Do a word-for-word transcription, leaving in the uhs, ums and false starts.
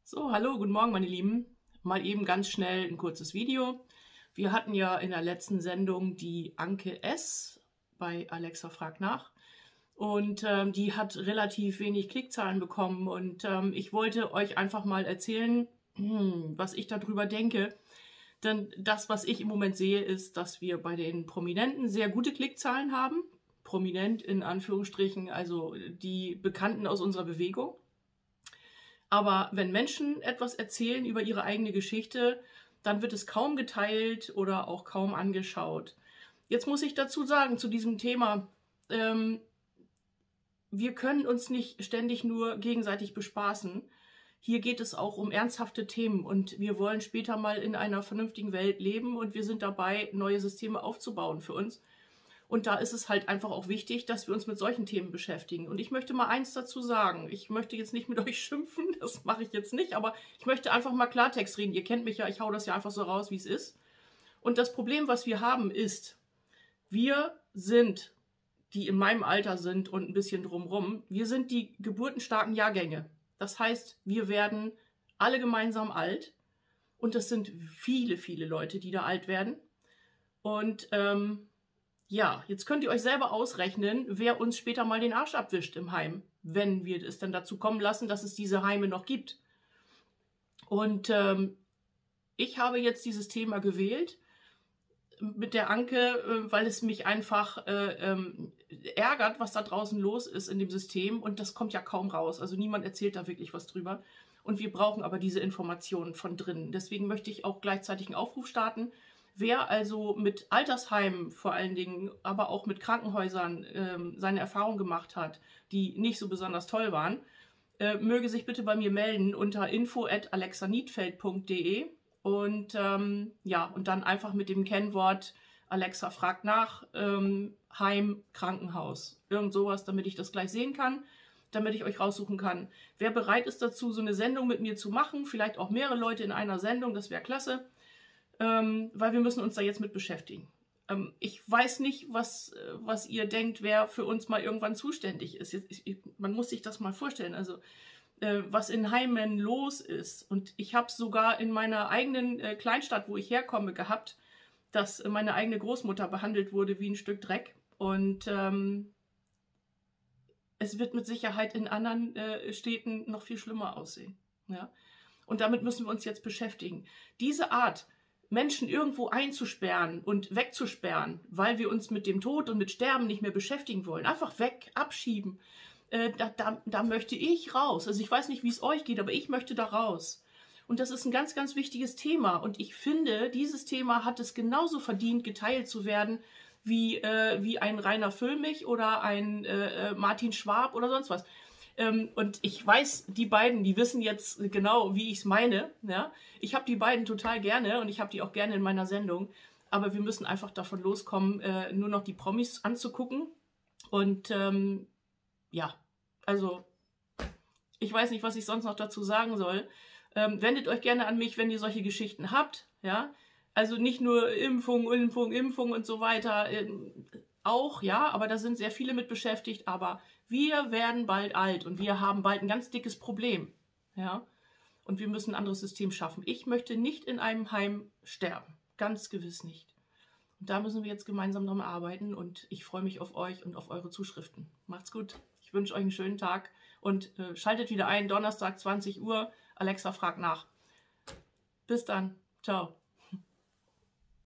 So, hallo, guten Morgen, meine Lieben. Mal eben ganz schnell ein kurzes Video. Wir hatten ja in der letzten Sendung die Anke S. bei Alexa fragt nach. Und ähm, die hat relativ wenig Klickzahlen bekommen. Und ähm, ich wollte euch einfach mal erzählen, hm, was ich darüber denke. Denn das, was ich im Moment sehe, ist, dass wir bei den Prominenten sehr gute Klickzahlen haben. Prominent in Anführungsstrichen, also die Bekannten aus unserer Bewegung. Aber wenn Menschen etwas erzählen über ihre eigene Geschichte, dann wird es kaum geteilt oder auch kaum angeschaut. Jetzt muss ich dazu sagen, zu diesem Thema, ähm, wir können uns nicht ständig nur gegenseitig bespaßen. Hier geht es auch um ernsthafte Themen und wir wollen später mal in einer vernünftigen Welt leben und wir sind dabei, neue Systeme aufzubauen für uns. Und da ist es halt einfach auch wichtig, dass wir uns mit solchen Themen beschäftigen. Und ich möchte mal eins dazu sagen. Ich möchte jetzt nicht mit euch schimpfen, das mache ich jetzt nicht, aber ich möchte einfach mal Klartext reden. Ihr kennt mich ja, ich hau das ja einfach so raus, wie es ist. Und das Problem, was wir haben, ist, wir sind, die in meinem Alter sind und ein bisschen drumrum, wir sind die geburtenstarken Jahrgänge. Das heißt, wir werden alle gemeinsam alt. Und das sind viele, viele Leute, die da alt werden. Und ähm, ja, jetzt könnt ihr euch selber ausrechnen, wer uns später mal den Arsch abwischt im Heim, wenn wir es dann dazu kommen lassen, dass es diese Heime noch gibt. Und ähm, ich habe jetzt dieses Thema gewählt mit der Anke, äh, weil es mich einfach äh, ähm, ärgert, was da draußen los ist in dem System. Und das kommt ja kaum raus. Also niemand erzählt da wirklich was drüber. Und wir brauchen aber diese Informationen von drinnen. Deswegen möchte ich auch gleichzeitig einen Aufruf starten. Wer also mit Altersheimen vor allen Dingen, aber auch mit Krankenhäusern ähm, seine Erfahrungen gemacht hat, die nicht so besonders toll waren, äh, möge sich bitte bei mir melden unter info at alexaniedfeld punkt de und ähm, ja, und dann einfach mit dem Kennwort Alexa fragt nach, ähm, Heim, Krankenhaus, irgend sowas, damit ich das gleich sehen kann, damit ich euch raussuchen kann. Wer bereit ist dazu, so eine Sendung mit mir zu machen, vielleicht auch mehrere Leute in einer Sendung, das wäre klasse. Ähm, weil wir müssen uns da jetzt mit beschäftigen. Ähm, ich weiß nicht, was, was ihr denkt, wer für uns mal irgendwann zuständig ist. Jetzt, ich, man muss sich das mal vorstellen, also äh, was in Heimen los ist. Und ich habe es sogar in meiner eigenen äh, Kleinstadt, wo ich herkomme, gehabt, dass meine eigene Großmutter behandelt wurde wie ein Stück Dreck. Und ähm, es wird mit Sicherheit in anderen äh, Städten noch viel schlimmer aussehen. Ja? Und damit müssen wir uns jetzt beschäftigen. Diese Art, Menschen irgendwo einzusperren und wegzusperren, weil wir uns mit dem Tod und mit Sterben nicht mehr beschäftigen wollen. Einfach weg, abschieben. Äh, da, da, da möchte ich raus. Also ich weiß nicht, wie es euch geht, aber ich möchte da raus. Und das ist ein ganz, ganz wichtiges Thema. Und ich finde, dieses Thema hat es genauso verdient, geteilt zu werden, wie, äh, wie ein Rainer Füllmich oder ein äh, Martin Schwab oder sonst was. Ähm, und ich weiß, die beiden, die wissen jetzt genau, wie ich es meine. Ja? Ich habe die beiden total gerne und ich habe die auch gerne in meiner Sendung. Aber wir müssen einfach davon loskommen, äh, nur noch die Promis anzugucken. Und ähm, ja, also ich weiß nicht, was ich sonst noch dazu sagen soll. Ähm, wendet euch gerne an mich, wenn ihr solche Geschichten habt. Ja? Also nicht nur Impfung, Impfung, Impfung und so weiter. Ähm, auch, ja, aber da sind sehr viele mit beschäftigt. Aber wir werden bald alt und wir haben bald ein ganz dickes Problem. Ja? Und wir müssen ein anderes System schaffen. Ich möchte nicht in einem Heim sterben. Ganz gewiss nicht. Und da müssen wir jetzt gemeinsam dran arbeiten. Und ich freue mich auf euch und auf eure Zuschriften. Macht's gut. Ich wünsche euch einen schönen Tag. Und äh, schaltet wieder ein, Donnerstag zwanzig Uhr. Alexa fragt nach. Bis dann. Ciao.